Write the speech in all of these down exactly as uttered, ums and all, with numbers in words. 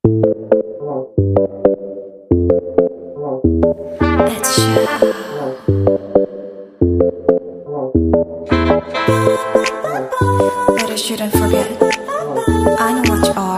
But I shouldn't forget. I know what you are.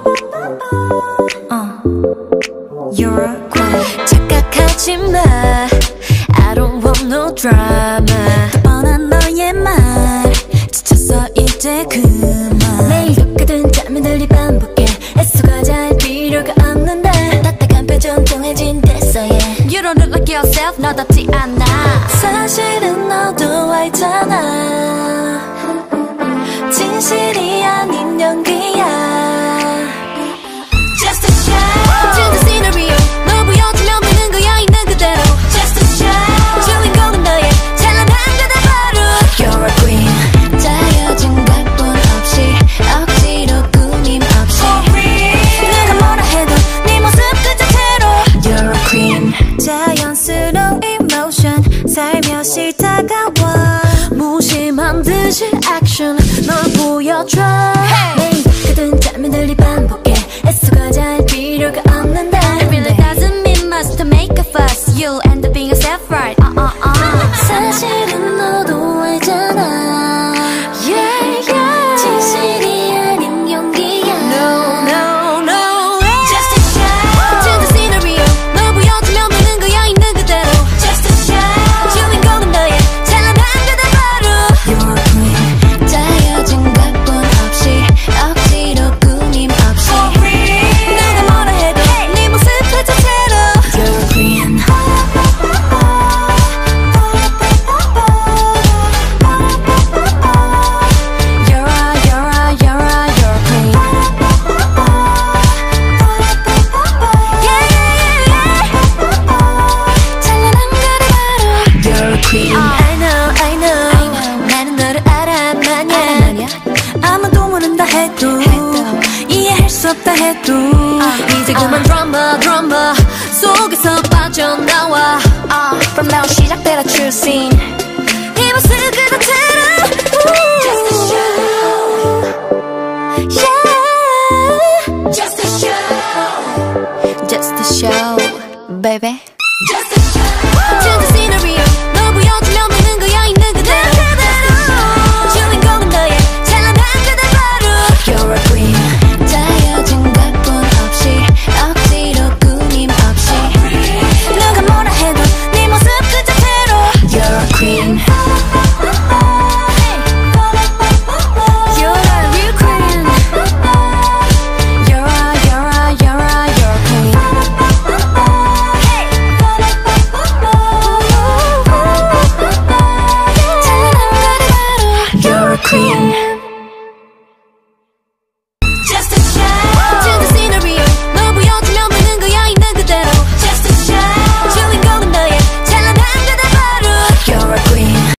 Uh, you're a queen. 착각하지 마. I don't want no drama. 뻔한 너의 말 지쳤어 이제 그만. 매일 똑같은 장면들이 반복해. 애써가자 할 필요가 없는데 딱딱한 표정 통해진 됐어 yeah. You don't look like yourself 너답지 않아. 사실은 너도 알잖아. 진실이 아닌 연기야. Just a show. 지금 시나리오 너 보여주면 되는 거야 있는 그대로. Just a show. 주인공은 너의 찬란한 그대 바로. You're a queen. 짜여진 각본 없이 억지로 꾸밈 없이 내가 뭐라 해도 네 모습 그 자체로. You're a queen. 자연스러운 emotion 살며시 다가와. 무심한 듯이 action 널 보여줘. hey. 매일 똑같은 장면들이 반복해. 애써가자 할 필요가 없는데 It really doesn't mean much to make a fuss. You'll end up being yourself right. uh, uh, uh. 사실은 너도 알잖아. yeah, yeah. 진실이 아닌 연기야. No, no, no yeah. Just a show. 지금 시나리오 너 보여주면 되는 거야 있는 그대로. Just a show. 주인공은 너의 찬란한 그대 바로. You're a queen. 짜여진 각본 없이 억지로 꾸밈 없이 내가 뭐라 해도 네 모습 그 자체로. You're a queen. You're a, you're a, you're a, you're a queen. Yeah, yeah, yeah. 찬란한 그대 바로. You're a queen. I know, I know. 나는 너를 알아 마냐. 아무도 모른다 해도 이해할 수 없다 해도 이제 그만 드라마 드라마 속에서 빠져나와. From now 시작되라 true scene. 이 모습 그 자체로. Just a show. Yeah. Just a show. Just a show, baby. Just a show. 지금 시나리오 너 보여주면 되는